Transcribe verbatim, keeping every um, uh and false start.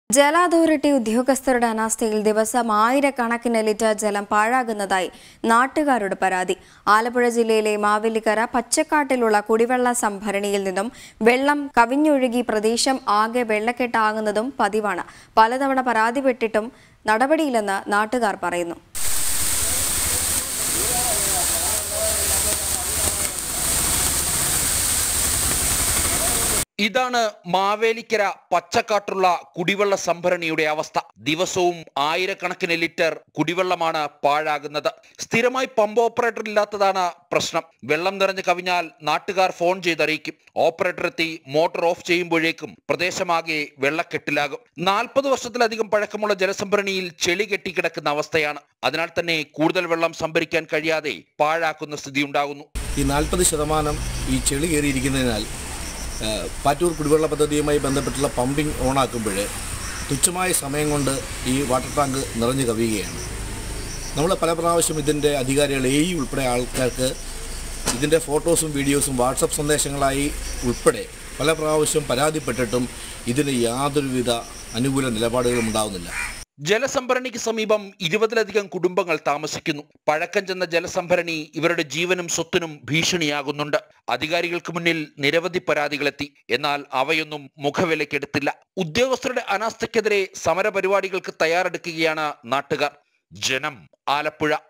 ജല അതോറിറ്റി ഉദ്യോഗസ്ഥരുടെ അനാസ്ഥയിൽ ദിവസം ആയിരക്കണക്കിന് ലിറ്റർ ജലം പാഴാകുന്നതായി നാട്ടുകാരുടെ പരാതി. ആലപ്പുഴ ജില്ലയിലെ മാവേലിക്കര പച്ചക്കാട്ടിലുള്ള കുടിവെള്ള സംഭരണിയിൽ നിന്നും വെള്ളം കവിഞ്ഞൊഴുകി പ്രദേശം ആകെ വെള്ളക്കെട്ടാകുന്നതും പതിവാണ്. പലതവണ പരാതിപ്പെട്ടിട്ടും നടപടിയില്ലെന്ന് നാട്ടുകാർ പറയുന്നു. ഇതാണ് മാവേലിക്കര പച്ചക്കാട്ടുള്ള കുടിവെള്ള സംഭരണിയുടെ അവസ്ഥ. ദിവസവും ആയിരക്കണക്കിന് ലിറ്റർ കുടിവെള്ളമാണ് പാഴാകുന്നത്. സ്ഥിരമായി പമ്പ് ഓപ്പറേറ്റർ ഇല്ലാത്തതാണ് പ്രശ്നം. വെള്ളം നിറഞ്ഞു കവിഞ്ഞാൽ നാട്ടുകാർ ഫോൺ ചെയ്തറിയിക്കും. ഓപ്പറേറ്റർ എത്തി മോട്ടോർ ഓഫ് ചെയ്യുമ്പോഴേക്കും പ്രദേശമാകെ വെള്ളക്കെട്ടിലാകും. നാൽപ്പത് വർഷത്തിലധികം പഴക്കമുള്ള ജലസംഭരണിയിൽ ചെളി കെട്ടിക്കിടക്കുന്ന അവസ്ഥയാണ്. അതിനാൽ തന്നെ കൂടുതൽ വെള്ളം സംഭരിക്കാൻ കഴിയാതെ പാഴാക്കുന്ന സ്ഥിതി ഉണ്ടാകുന്നു. ഈ നാൽപ്പത് ശതമാനം ഈ ചെളി കയറിയിരിക്കുന്നതിനാൽ പാറ്റൂർ കുടിവെള്ള പദ്ധതിയുമായി ബന്ധപ്പെട്ടുള്ള പമ്പിംഗ് ഓണാക്കുമ്പോൾ തുച്ഛമായ സമയം കൊണ്ട് ഈ വാട്ടർ ടാങ്ക് നിറഞ്ഞു കവിയുകയാണ്. നമ്മൾ പല പ്രാവശ്യം ഇതിൻ്റെ അധികാരികൾ എ ഇ ഉൾപ്പെടെ ആൾക്കാർക്ക് ഇതിൻ്റെ ഫോട്ടോസും വീഡിയോസും വാട്സപ്പ് സന്ദേശങ്ങളായി ഉൾപ്പെടെ പല പ്രാവശ്യം പരാതിപ്പെട്ടിട്ടും ഇതിന് യാതൊരുവിധ അനുകൂല നിലപാടുകളും ഉണ്ടാകുന്നില്ല. ജലസംഭരണിക്ക് സമീപം ഇരുപതിലധികം കുടുംബങ്ങൾ താമസിക്കുന്നു. പഴക്കം ചെന്ന ജലസംഭരണി ഇവരുടെ ജീവനും സ്വത്തിനും ഭീഷണിയാകുന്നുണ്ട്. അധികാരികൾക്ക് മുന്നിൽ നിരവധി പരാതികളെത്തി. എന്നാൽ അവയൊന്നും മുഖവിലക്കെടുത്തില്ല. ഉദ്യോഗസ്ഥരുടെ അനാസ്ഥയ്ക്കെതിരെ സമരപരിപാടികൾക്ക് തയ്യാറെടുക്കുകയാണ് നാട്ടുകാർ. ജനം, ആലപ്പുഴ.